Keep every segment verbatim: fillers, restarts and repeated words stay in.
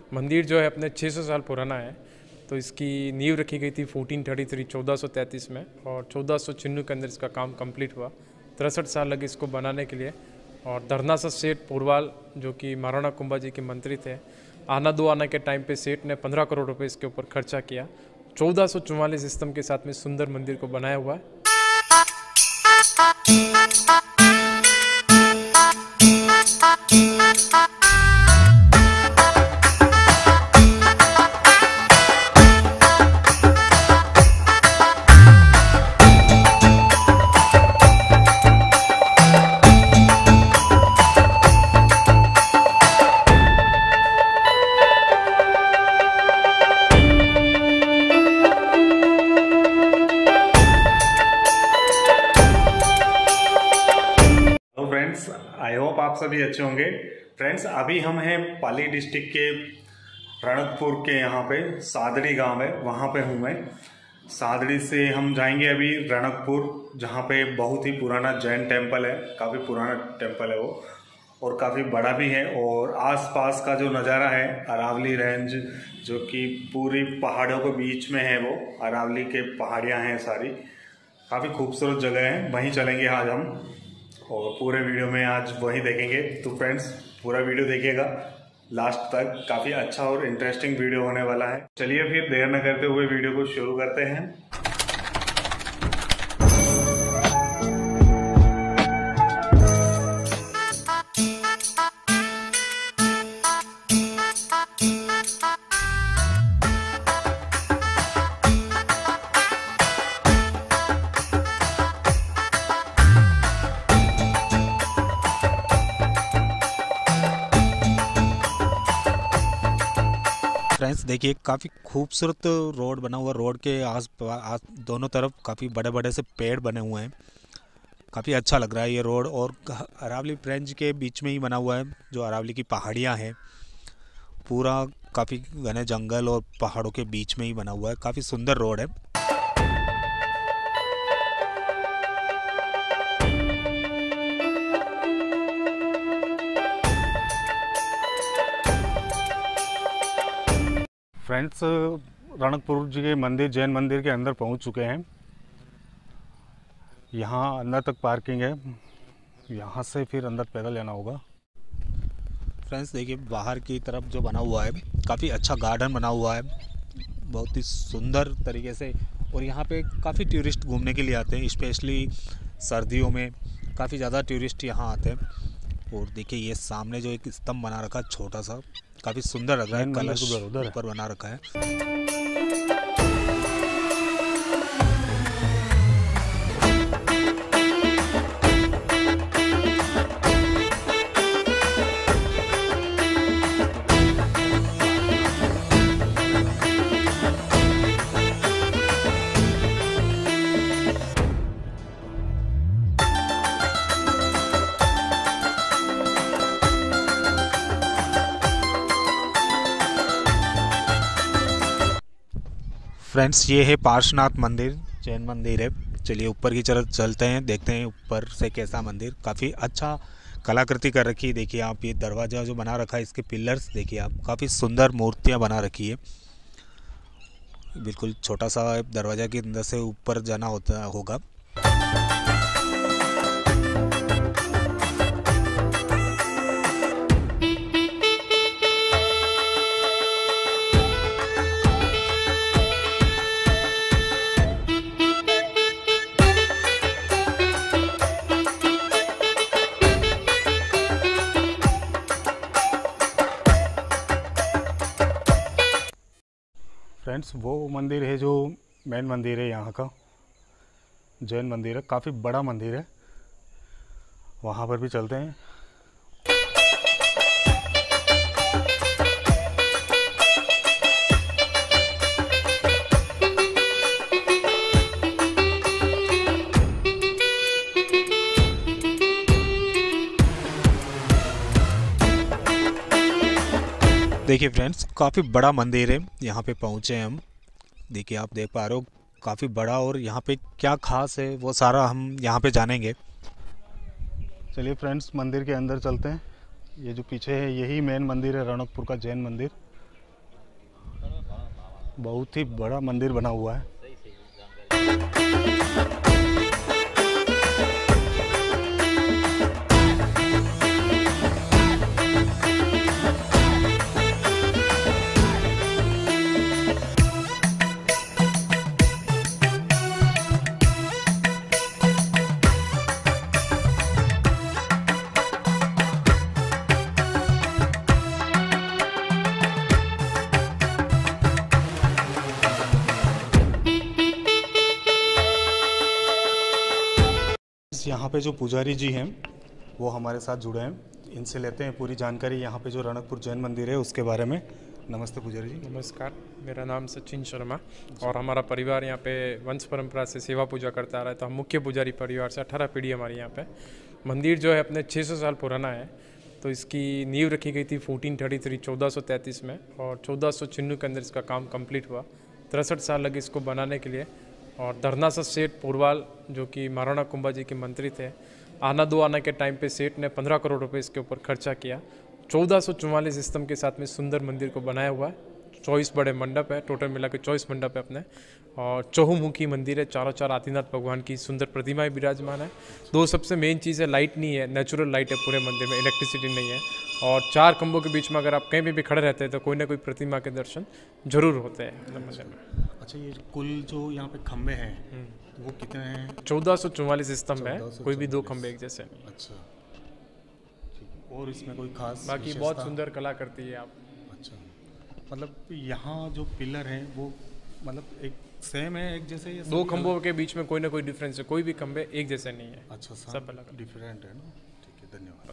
मंदिर जो है अपने छह सौ साल पुराना है। तो इसकी नींव रखी गई थी चौदह सौ तैंतीस चौदह सौ तैंतीस में और चौदह सौ छियानवे के अंदर इसका काम कंप्लीट हुआ। तिरसठ साल लगे इसको बनाने के लिए। और धरनासा सेठ पुरवाल जो कि महाराणा कुंभा जी के मंत्री थे, आना दो आना के टाइम पे सेठ ने पंद्रह करोड़ रुपए इसके ऊपर खर्चा किया। चौदह सौ चौवालीस स्तंभ के साथ में सुंदर मंदिर को बनाया हुआ है। फ्रेंड्स, आई होप आप सभी अच्छे होंगे। फ्रेंड्स, अभी हम हैं पाली डिस्ट्रिक्ट के रणकपुर के यहाँ पे सादड़ी गांव है, वहाँ पे हूँ मैं। सादड़ी से हम जाएंगे अभी रणकपुर, जहाँ पे बहुत ही पुराना जैन टेम्पल है। काफ़ी पुराना टेम्पल है वो और काफ़ी बड़ा भी है। और आसपास का जो नज़ारा है, अरावली रेंज जो कि पूरी पहाड़ों के बीच में है, वो अरावली के पहाड़ियाँ हैं सारी, काफ़ी खूबसूरत जगह है। वहीं चलेंगे आज हम और पूरे वीडियो में आज वही देखेंगे। तो फ्रेंड्स, पूरा वीडियो देखिएगा लास्ट तक, काफ़ी अच्छा और इंटरेस्टिंग वीडियो होने वाला है। चलिए फिर देर न करते हुए वीडियो को शुरू करते हैं। फ्रेंड्स देखिए, काफ़ी खूबसूरत रोड बना हुआ। रोड के आस पास दोनों तरफ काफ़ी बड़े बड़े से पेड़ बने हुए हैं। काफ़ी अच्छा लग रहा है ये रोड। और अरावली रेंज के बीच में ही बना हुआ है, जो अरावली की पहाड़ियाँ हैं। पूरा काफ़ी घने जंगल और पहाड़ों के बीच में ही बना हुआ है। काफ़ी सुंदर रोड है। फ्रेंड्स, रणकपुर जी के मंदिर, जैन मंदिर के अंदर पहुंच चुके हैं। यहाँ अंदर तक पार्किंग है, यहाँ से फिर अंदर पैदल जाना होगा। फ्रेंड्स देखिए, बाहर की तरफ जो बना हुआ है, काफ़ी अच्छा गार्डन बना हुआ है, बहुत ही सुंदर तरीके से। और यहाँ पे काफ़ी टूरिस्ट घूमने के लिए आते हैं, स्पेशली सर्दियों में काफ़ी ज़्यादा टूरिस्ट यहाँ आते हैं। और देखिए, ये सामने जो एक स्तंभ बना रखा है छोटा सा, काफ़ी सुंदर लग रहा है। कलश ऊपर बना रखा है। फ्रेंड्स, ये है पार्श्वनाथ मंदिर, जैन मंदिर है। चलिए ऊपर की तरफ चलते हैं, देखते हैं ऊपर से कैसा मंदिर। काफ़ी अच्छा कलाकृति कर रखी है। देखिए आप, ये दरवाज़ा जो बना रखा है, इसके पिलर्स देखिए आप, काफ़ी सुंदर मूर्तियां बना रखी है। बिल्कुल छोटा सा दरवाज़ा के अंदर से ऊपर जाना होता होगा। फ्रेंड्स, वो मंदिर है जो मेन मंदिर है यहाँ का, जैन मंदिर है। काफ़ी बड़ा मंदिर है, वहाँ पर भी चलते हैं। देखिए फ्रेंड्स, काफ़ी बड़ा मंदिर है। यहाँ पे पहुँचे हैं हम। देखिए आप देख पा रहे हो, काफ़ी बड़ा। और यहाँ पे क्या खास है वो सारा हम यहाँ पे जानेंगे। चलिए फ्रेंड्स, मंदिर के अंदर चलते हैं। ये जो पीछे है यही मेन मंदिर है रणकपुर का, जैन मंदिर। बहुत ही बड़ा मंदिर बना हुआ है। यहाँ पे जो पुजारी जी हैं वो हमारे साथ जुड़े हैं, इनसे लेते हैं पूरी जानकारी यहाँ पे जो रणकपुर जैन मंदिर है उसके बारे में। नमस्ते पुजारी जी। नमस्कार, मेरा नाम सचिन शर्मा और हमारा परिवार यहाँ पे वंश परंपरा से सेवा पूजा करता आ रहा है। तो हम मुख्य पुजारी परिवार से अठारह पीढ़ी हमारी यहाँ पे। मंदिर जो है अपने छः सौ साल पुराना है। तो इसकी नींव रखी गई थी फोर्टीन थर्टी थ्री चौदह सौ तैंतीस में और चौदह सौ छिन्नू के अंदर इसका काम कंप्लीट हुआ। तिरसठ साल लगे इसको बनाने के लिए। और धरनासा सेठ पुरवाल जो कि महाराणा कुंभा जी के मंत्री थे, आना दो आना के टाइम पे सेठ ने पंद्रह करोड़ रुपए इसके ऊपर खर्चा किया। चौदह सौ चौवालीस स्तंभ के साथ में सुंदर मंदिर को बनाया हुआ है। चौबीस बड़े मंडप है, टोटल मिला के चौबीस मंडप है अपने। और चहुमुखी मंदिर है, चारों चार आदिनाथ भगवान की सुंदर प्रतिमाएं विराजमान है। दो सबसे मेन चीज़ है, लाइट नहीं है, नेचुरल लाइट है पूरे मंदिर में, इलेक्ट्रिसिटी नहीं है। और चार खंभों के बीच में अगर आप कहीं भी भी खड़े रहते हैं तो कोई ना कोई प्रतिमा के दर्शन जरूर होते हैं मंदिर में। अच्छा, ये कुल जो यहाँ पे खम्भे हैं वो कितने हैं? चौदह सौ चौवालीस स्तंभ है, कोई भी दो खंभे एक जैसे नहीं। अच्छा, ठीक है। और इसमें कोई खास बाकी बहुत सुंदर कला करती है आप। अच्छा, मतलब यहाँ जो पिलर हैं वो मतलब एक सेम है, एक जैसे? ये दो खंभों के बीच में कोई ना कोई डिफरेंस है, कोई भी खंभे एक जैसे नहीं है। अच्छा, सब अलग डिफरेंट है ना। ठीक है, धन्यवाद।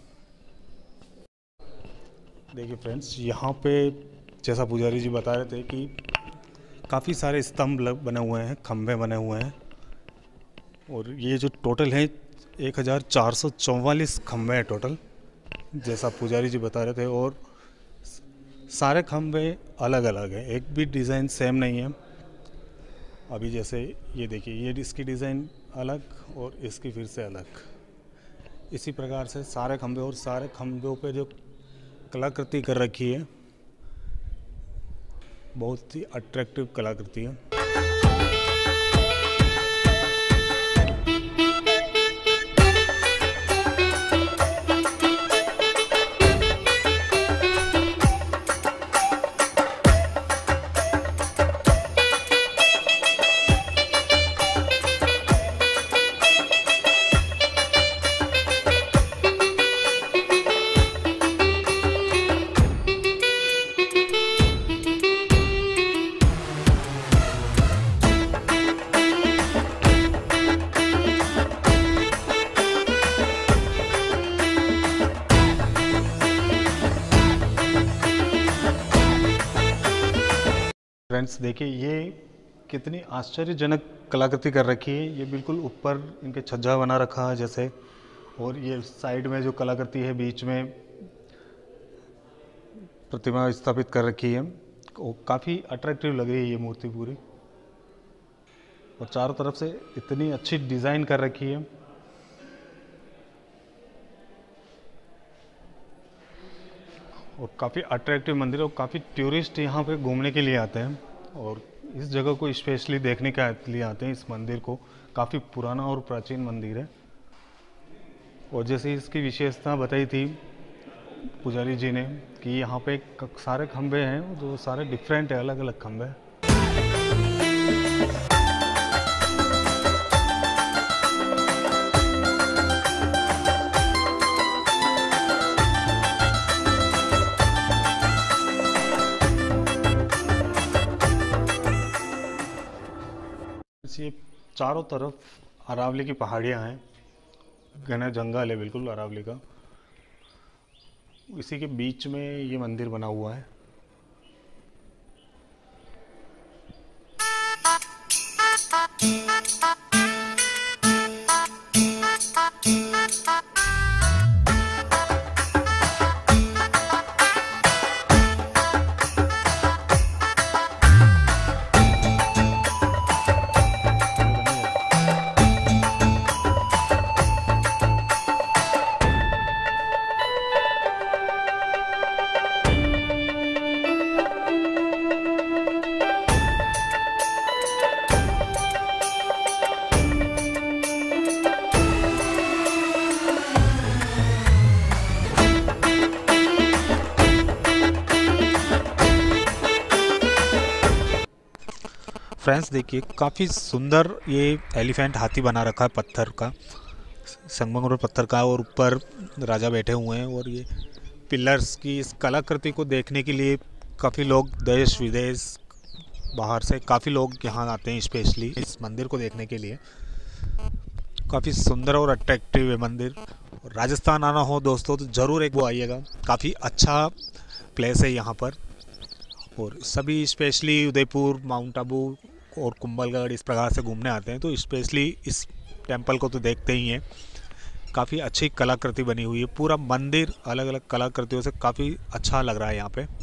देखिए फ्रेंड्स, यहाँ पे जैसा पुजारी जी बता रहे थे कि काफ़ी सारे स्तंभ बने हुए हैं, खंभे बने हुए हैं। और ये जो टोटल है एक हज़ार चार सौ चौवालीस खंभे हैं टोटल, जैसा पुजारी जी बता रहे थे। और सारे खंभे अलग अलग हैं, एक भी डिज़ाइन सेम नहीं है। अभी जैसे ये देखिए, ये इसकी डिज़ाइन अलग और इसकी फिर से अलग। इसी प्रकार से सारे खंभे, और सारे खंभों पे जो कलाकृति कर रखी है बहुत ही अट्रैक्टिव कलाकृति है। फ्रेंड्स देखिए, ये कितनी आश्चर्यजनक कलाकृति कर रखी है। ये बिल्कुल ऊपर इनके छज्जा बना रखा है जैसे, और ये साइड में जो कलाकृति है बीच में प्रतिमा स्थापित कर रखी है। काफ़ी अट्रैक्टिव लग रही है ये मूर्ति पूरी, और चारों तरफ से इतनी अच्छी डिज़ाइन कर रखी है। और काफ़ी अट्रैक्टिव मंदिर है, और काफ़ी टूरिस्ट यहाँ पे घूमने के लिए आते हैं और इस जगह को स्पेशली देखने के लिए आते हैं। इस मंदिर को, काफ़ी पुराना और प्राचीन मंदिर है। और जैसे इसकी विशेषता बताई थी पुजारी जी ने कि यहाँ पे सारे खंभे हैं जो सारे डिफरेंट है, अलग अलग खंभे। ये चारों तरफ अरावली की पहाड़ियाँ हैं, घना जंगल है बिल्कुल अरावली का। इसी के बीच में ये मंदिर बना हुआ है। फ्रेंड्स देखिए काफ़ी सुंदर ये एलिफेंट हाथी बना रखा है पत्थर का, संगमरमर पत्थर का, और ऊपर राजा बैठे हुए हैं। और ये पिलर्स की इस कलाकृति को देखने के लिए काफ़ी लोग देश विदेश बाहर से काफ़ी लोग यहाँ आते हैं, स्पेशली इस मंदिर को देखने के लिए। काफ़ी सुंदर और अट्रैक्टिव है मंदिर। राजस्थान आना हो दोस्तों तो ज़रूर एक वो आइएगा, काफ़ी अच्छा प्लेस है यहाँ पर। और सभी स्पेशली उदयपुर, माउंट आबू और कुंभलगढ़ इस प्रकार से घूमने आते हैं तो स्पेशली इस टेंपल को तो देखते ही हैं। काफ़ी अच्छी कलाकृति बनी हुई है, पूरा मंदिर अलग अलग कलाकृतियों से काफ़ी अच्छा लग रहा है यहाँ पे।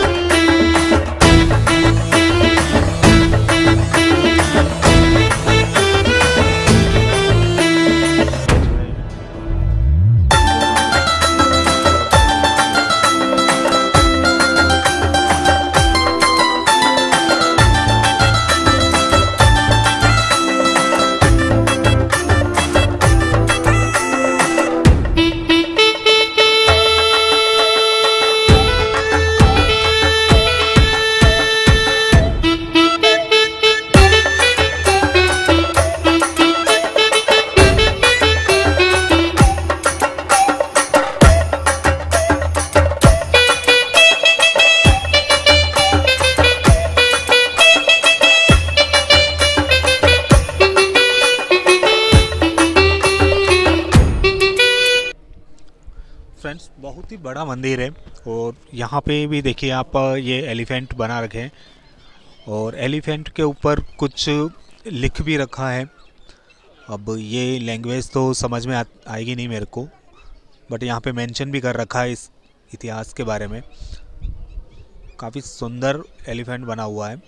फ्रेंड्स बहुत ही बड़ा मंदिर है और यहाँ पे भी देखिए आप ये एलिफेंट बना रखे हैं और एलिफेंट के ऊपर कुछ लिख भी रखा है। अब ये लैंग्वेज तो समझ में आ, आएगी नहीं मेरे को, बट यहाँ पे मेंशन भी कर रखा है इस इतिहास के बारे में। काफ़ी सुंदर एलिफेंट बना हुआ है।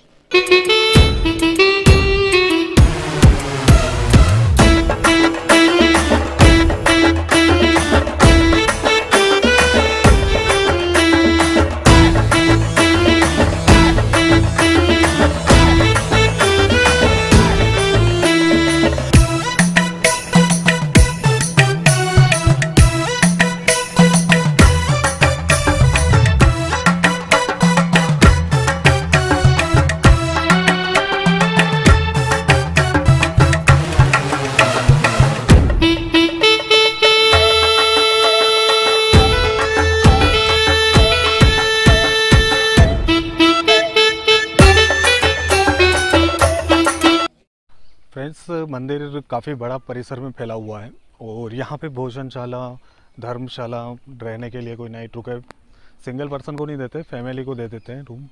फ्रेंड्स मंदिर काफ़ी बड़ा परिसर में फैला हुआ है और यहाँ पे भोजनशाला, धर्मशाला, रहने के लिए कोई नाइट रुके, सिंगल पर्सन को नहीं देते, फैमिली को दे देते हैं रूम।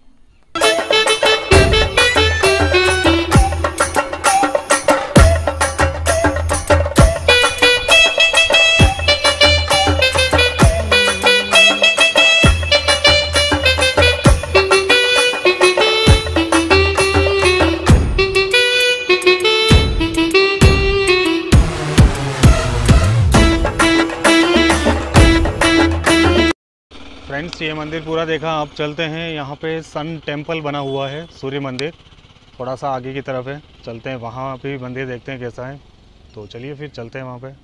फ्रेंड्स ये मंदिर पूरा देखा, आप चलते हैं। यहाँ पे सन टेम्पल बना हुआ है, सूर्य मंदिर थोड़ा सा आगे की तरफ है, चलते हैं वहाँ भी मंदिर देखते हैं कैसा है। तो चलिए फिर चलते हैं वहाँ पे।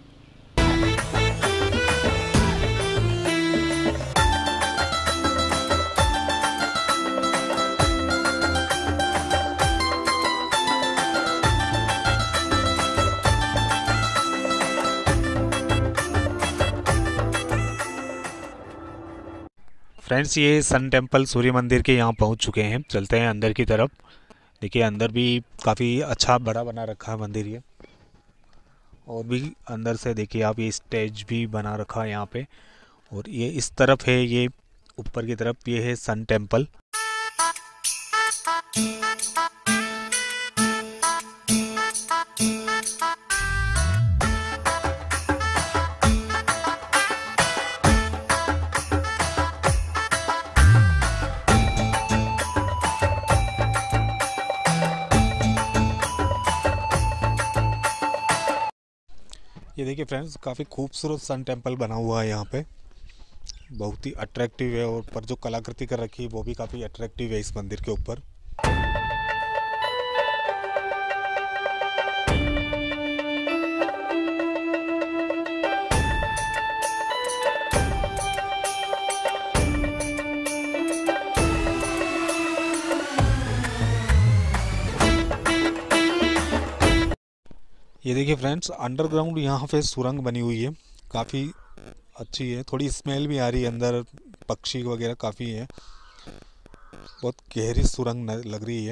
फ्रेंड्स ये सन टेम्पल सूर्य मंदिर के यहाँ पहुँच चुके हैं, चलते हैं अंदर की तरफ। देखिए अंदर भी काफ़ी अच्छा बड़ा बना रखा है मंदिर ये, और भी अंदर से देखिए आप ये स्टेज भी बना रखा है यहाँ पे। और ये इस तरफ है, ये ऊपर की तरफ ये है सन टेम्पल। ये देखिए फ्रेंड्स काफ़ी खूबसूरत सन टेम्पल बना हुआ है यहाँ पे, बहुत ही अट्रैक्टिव है। और पर जो कलाकृति कर रखी है वो भी काफ़ी अट्रैक्टिव है इस मंदिर के ऊपर। ये देखिए फ्रेंड्स, अंडरग्राउंड यहाँ पे सुरंग बनी हुई है, काफ़ी अच्छी है। थोड़ी स्मेल भी आ रही है, अंदर पक्षी वगैरह काफ़ी है। बहुत गहरी सुरंग न- लग रही है।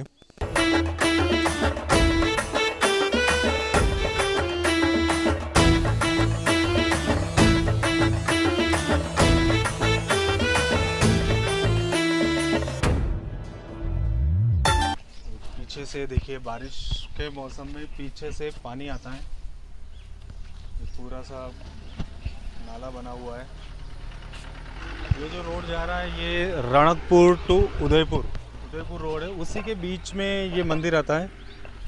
पीछे से देखिए, बारिश के मौसम में पीछे से पानी आता है। ये पूरा सा नाला बना हुआ है। ये जो रोड जा रहा है ये रणकपुर टू उदयपुर उदयपुर रोड है, उसी के बीच में ये मंदिर आता है।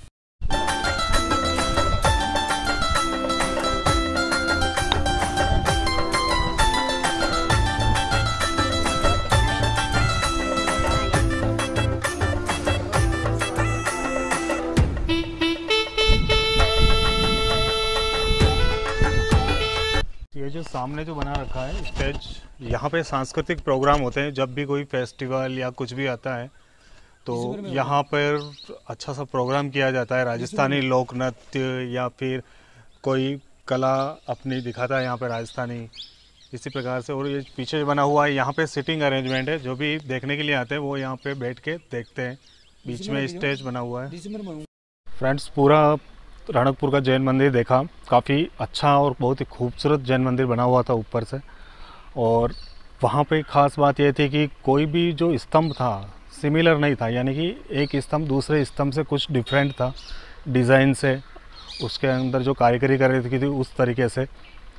ये जो सामने जो बना रखा है स्टेज, यहाँ पे सांस्कृतिक प्रोग्राम होते हैं। जब भी कोई फेस्टिवल या कुछ भी आता है तो यहाँ पर अच्छा सा प्रोग्राम किया जाता है। राजस्थानी लोक नृत्य या फिर कोई कला अपनी दिखाता है यहाँ पे राजस्थानी, इसी प्रकार से। और ये पीछे बना हुआ है, यहाँ पे सिटिंग अरेंजमेंट है। जो भी देखने के लिए आते हैं वो यहाँ पे बैठ के देखते हैं। बीच में स्टेज बना हुआ है। फ्रेंड्स, पूरा रणकपुर का जैन मंदिर देखा। काफ़ी अच्छा और बहुत ही खूबसूरत जैन मंदिर बना हुआ था ऊपर से। और वहाँ पे ख़ास बात यह थी कि कोई भी जो स्तंभ था सिमिलर नहीं था, यानी कि एक स्तंभ दूसरे स्तंभ से कुछ डिफरेंट था डिज़ाइन से, उसके अंदर जो कारीगरी कर रही थी उस तरीके से।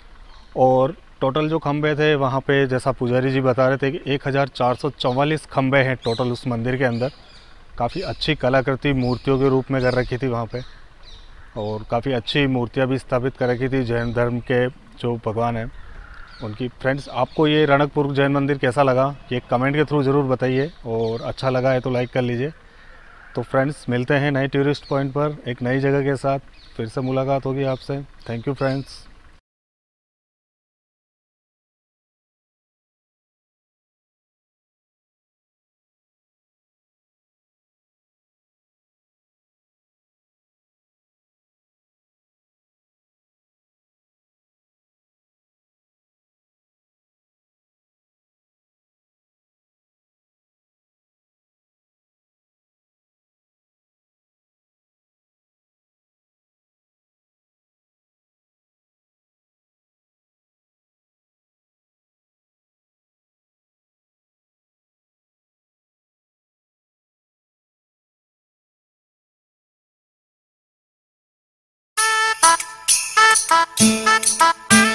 और टोटल जो खंबे थे वहाँ पे, जैसा पुजारी जी बता रहे थे कि एक हज़ार चार सौ चौवालीस खंबे हैं टोटल उस मंदिर के अंदर। काफ़ी अच्छी कलाकृति मूर्तियों के रूप में कर रखी थी वहाँ पे, और काफ़ी अच्छी मूर्तियाँ भी स्थापित कर रखी थी जैन धर्म के जो भगवान हैं उनकी। फ्रेंड्स, आपको ये रणकपुर जैन मंदिर कैसा लगा ये कमेंट के थ्रू ज़रूर बताइए, और अच्छा लगा है तो लाइक कर लीजिए। तो फ्रेंड्स, मिलते हैं नए टूरिस्ट पॉइंट पर एक नई जगह के साथ। फिर से मुलाकात होगी आपसे। Thank you friends. Thank you.